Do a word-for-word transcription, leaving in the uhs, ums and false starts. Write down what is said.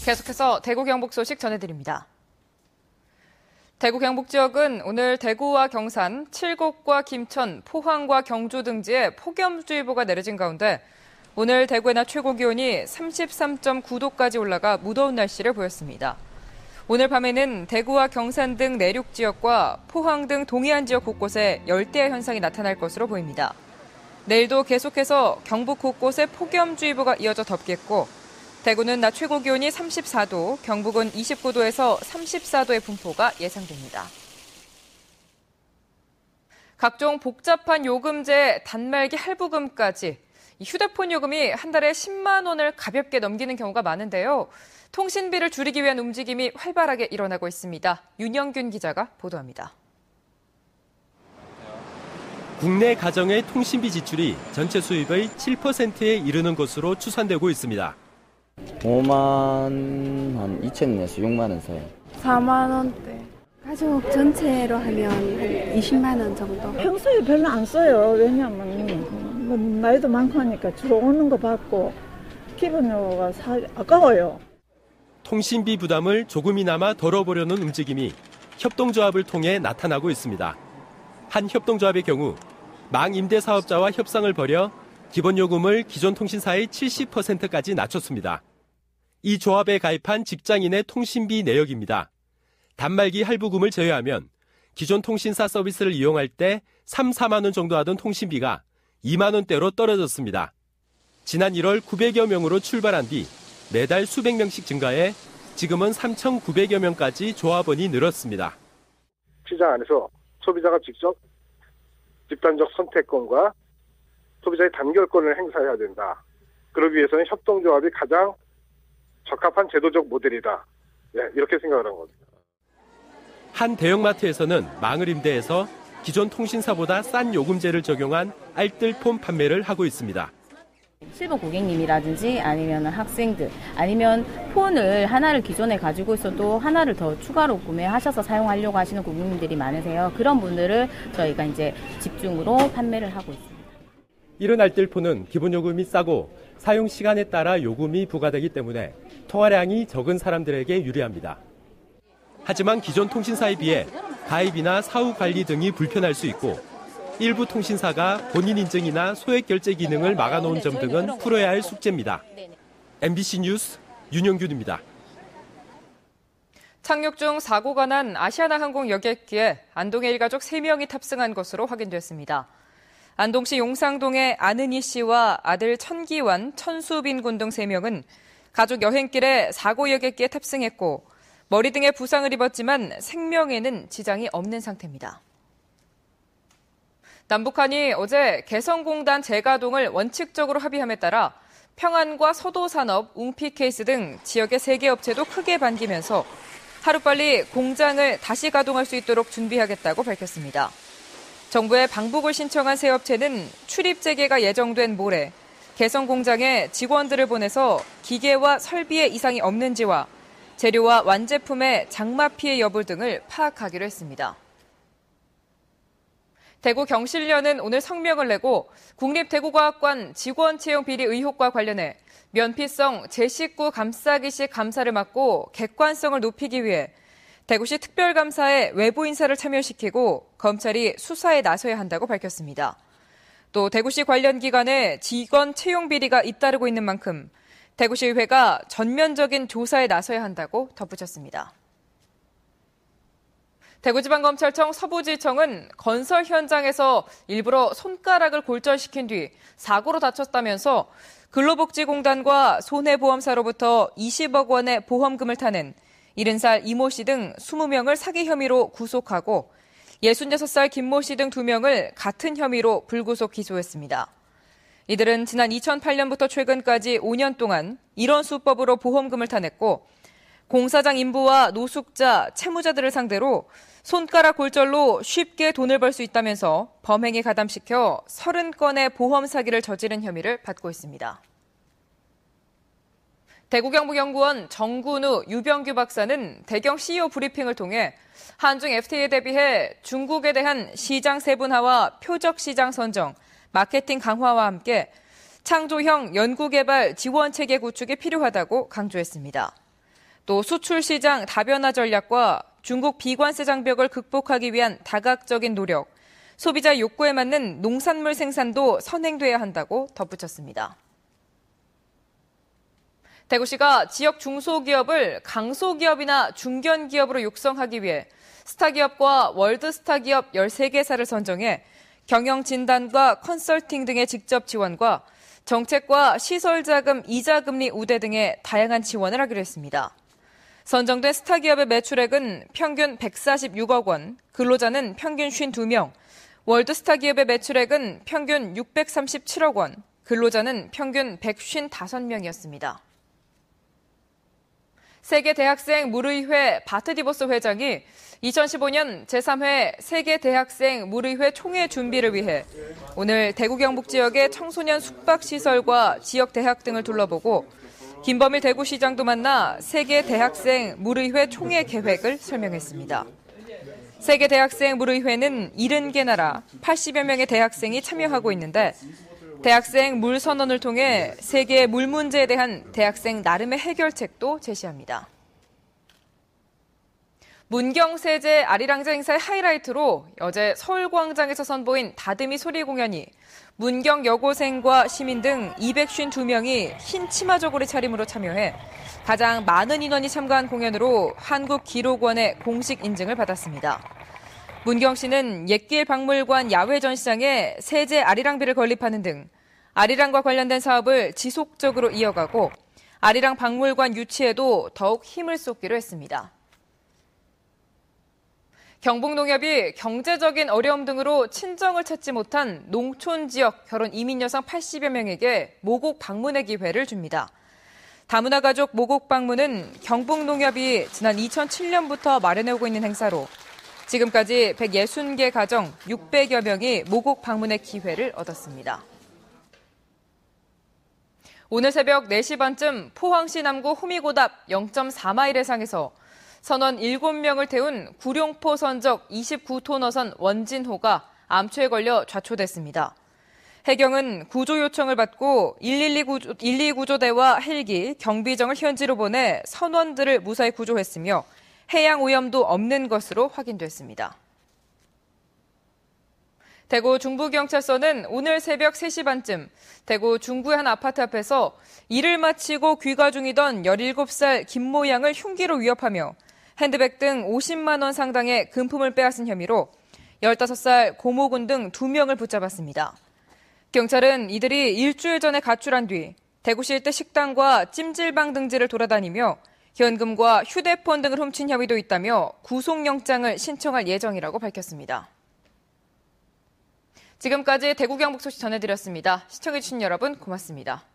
계속해서 대구 경북 소식 전해드립니다. 대구 경북 지역은 오늘 대구와 경산, 칠곡과 김천, 포항과 경주 등지에 폭염주의보가 내려진 가운데 오늘 대구의 낮 최고 기온이 삼십삼 점 구 도까지 올라가 무더운 날씨를 보였습니다. 오늘 밤에는 대구와 경산 등 내륙 지역과 포항 등 동해안 지역 곳곳에 열대야 현상이 나타날 것으로 보입니다. 내일도 계속해서 경북 곳곳에 폭염주의보가 이어져 덥겠고 대구는 낮 최고 기온이 삼십사 도, 경북은 이십구 도에서 삼십사 도의 분포가 예상됩니다. 각종 복잡한 요금제, 단말기 할부금까지 휴대폰 요금이 한 달에 십만 원을 가볍게 넘기는 경우가 많은데요. 통신비를 줄이기 위한 움직임이 활발하게 일어나고 있습니다. 윤영균 기자가 보도합니다. 국내 가정의 통신비 지출이 전체 수입의 칠 퍼센트에 이르는 것으로 추산되고 있습니다. 오만 한 이천 원에서 육만 원 사이. 사만 원대. 가족 전체로 하면 한 이십만 원 정도. 평소에 별로 안 써요. 왜냐면 뭐 나이도 많고 하니까 주로 오는 거 받고 기본료가 사, 아까워요. 통신비 부담을 조금이나마 덜어보려는 움직임이 협동조합을 통해 나타나고 있습니다. 한 협동조합의 경우 망 임대 사업자와 협상을 벌여 기본요금을 기존 통신사의 칠십 퍼센트까지 낮췄습니다. 이 조합에 가입한 직장인의 통신비 내역입니다. 단말기 할부금을 제외하면 기존 통신사 서비스를 이용할 때 삼, 사만 원 정도 하던 통신비가 이만 원대로 떨어졌습니다. 지난 일월 구백여 명으로 출발한 뒤 매달 수백 명씩 증가해 지금은 삼천구백여 명까지 조합원이 늘었습니다. 시장 안에서 소비자가 직접 집단적 선택권과 소비자의 단결권을 행사해야 된다. 그러기 위해서는 협동조합이 가장 적합한 제도적 모델이다. 네, 이렇게 생각을 한 겁니다. 한 대형마트에서는 망을 임대해서 기존 통신사보다 싼 요금제를 적용한 알뜰폰 판매를 하고 있습니다. 실버 고객님이라든지 아니면 학생들 아니면 폰을 하나를 기존에 가지고 있어도 하나를 더 추가로 구매하셔서 사용하려고 하시는 고객님들이 많으세요. 그런 분들을 저희가 이제 집중으로 판매를 하고 있습니다. 이런 알뜰폰은 기본요금이 싸고 사용 시간에 따라 요금이 부과되기 때문에 통화량이 적은 사람들에게 유리합니다. 하지만 기존 통신사에 비해 가입이나 사후 관리 등이 불편할 수 있고 일부 통신사가 본인 인증이나 소액 결제 기능을 막아놓은 점 등은 풀어야 할 숙제입니다. 엠비씨 뉴스 윤영균입니다. 착륙 중 사고가 난 아시아나항공 여객기에 안동의 일가족 세 명이 탑승한 것으로 확인됐습니다. 안동시 용상동의 안은희 씨와 아들 천기환, 천수빈 군 등 세 명은 가족 여행길에 사고 여객기에 탑승했고 머리 등에 부상을 입었지만 생명에는 지장이 없는 상태입니다. 남북한이 어제 개성공단 재가동을 원칙적으로 합의함에 따라 평안과 서도산업, 웅피케이스 등 지역의 세 개 업체도 크게 반기면서 하루빨리 공장을 다시 가동할 수 있도록 준비하겠다고 밝혔습니다. 정부에 방북을 신청한 세 업체는 출입 재개가 예정된 모레 개성 공장에 직원들을 보내서 기계와 설비에 이상이 없는지와 재료와 완제품의 장마 피해 여부 등을 파악하기로 했습니다. 대구 경실련은 오늘 성명을 내고 국립대구과학관 직원 채용 비리 의혹과 관련해 면피성 제식구 감싸기식 감사를 막고 객관성을 높이기 위해 대구시 특별감사에 외부 인사를 참여시키고 검찰이 수사에 나서야 한다고 밝혔습니다. 또 대구시 관련 기관에 직원 채용 비리가 잇따르고 있는 만큼 대구시의회가 전면적인 조사에 나서야 한다고 덧붙였습니다. 대구지방검찰청 서부지청은 건설 현장에서 일부러 손가락을 골절시킨 뒤 사고로 다쳤다면서 근로복지공단과 손해보험사로부터 이십억 원의 보험금을 타는 일흔 살 이모 씨 등 이십 명을 사기 혐의로 구속하고 예순여섯 살 김모 씨 등 두 명을 같은 혐의로 불구속 기소했습니다. 이들은 지난 이천팔 년부터 최근까지 오 년 동안 이런 수법으로 보험금을 타냈고 공사장 인부와 노숙자, 채무자들을 상대로 손가락 골절로 쉽게 돈을 벌 수 있다면서 범행에 가담시켜 서른 건의 보험 사기를 저지른 혐의를 받고 있습니다. 대구경북연구원 정군우, 유병규 박사는 대경 씨이오 브리핑을 통해 한중 에프티에이에 대비해 중국에 대한 시장 세분화와 표적 시장 선정, 마케팅 강화와 함께 창조형 연구개발 지원 체계 구축이 필요하다고 강조했습니다. 또 수출 시장 다변화 전략과 중국 비관세 장벽을 극복하기 위한 다각적인 노력, 소비자 욕구에 맞는 농산물 생산도 선행돼야 한다고 덧붙였습니다. 대구시가 지역 중소기업을 강소기업이나 중견기업으로 육성하기 위해 스타기업과 월드스타기업 열세 개사를 선정해 경영진단과 컨설팅 등의 직접 지원과 정책과 시설자금, 이자금리 우대 등의 다양한 지원을 하기로 했습니다. 선정된 스타기업의 매출액은 평균 백사십육억 원, 근로자는 평균 오십이 명, 월드스타기업의 매출액은 평균 육백삼십칠억 원, 근로자는 평균 백오십오 명이었습니다. 세계대학생 물의회 바트디보스 회장이 이천십오 년 제삼 회 세계대학생 물의회 총회 준비를 위해 오늘 대구 경북 지역의 청소년 숙박시설과 지역 대학 등을 둘러보고 김범일 대구시장도 만나 세계대학생 물의회 총회 계획을 설명했습니다. 세계대학생 물의회는 칠십 개 나라 팔십여 명의 대학생이 참여하고 있는데 대학생 물 선언을 통해 세계 물 문제에 대한 대학생 나름의 해결책도 제시합니다. 문경세제 아리랑제 행사의 하이라이트로 어제 서울광장에서 선보인 다듬이 소리 공연이 문경 여고생과 시민 등 이백오십이 명이 흰 치마 저고리 차림으로 참여해 가장 많은 인원이 참가한 공연으로 한국기록원의 공식 인증을 받았습니다. 문경시는 옛길 박물관 야외 전시장에 세제 아리랑비를 건립하는 등 아리랑과 관련된 사업을 지속적으로 이어가고 아리랑 박물관 유치에도 더욱 힘을 쏟기로 했습니다. 경북농협이 경제적인 어려움 등으로 친정을 찾지 못한 농촌 지역 결혼 이민 여성 팔십여 명에게 모국 방문의 기회를 줍니다. 다문화 가족 모국 방문은 경북농협이 지난 이천칠 년부터 마련해오고 있는 행사로 지금까지 백육십 개 가정 육백여 명이 모국 방문의 기회를 얻었습니다. 오늘 새벽 네 시 반쯤 포항시 남구 호미곶 앞 영 점 사 마일 해상에서 선원 일곱 명을 태운 구룡포 선적 이십구 톤 어선 원진호가 암초에 걸려 좌초됐습니다. 해경은 구조 요청을 받고 일일이 구조, 일이 구조대와 헬기, 경비정을 현지로 보내 선원들을 무사히 구조했으며 해양 오염도 없는 것으로 확인됐습니다. 대구 중부경찰서는 오늘 새벽 세 시 반쯤 대구 중구의 한 아파트 앞에서 일을 마치고 귀가 중이던 열일곱 살 김모 양을 흉기로 위협하며 핸드백 등 오십만 원 상당의 금품을 빼앗은 혐의로 열다섯 살 고모군 등 두 명을 붙잡았습니다. 경찰은 이들이 일주일 전에 가출한 뒤 대구시 일대 식당과 찜질방 등지를 돌아다니며 현금과 휴대폰 등을 훔친 혐의도 있다며 구속영장을 신청할 예정이라고 밝혔습니다. 지금까지 대구 경북 소식 전해드렸습니다. 시청해주신 여러분 고맙습니다.